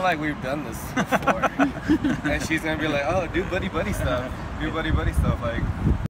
pretend like we've done this before. And she's gonna be like, oh, do buddy buddy stuff. Do buddy buddy stuff. Like,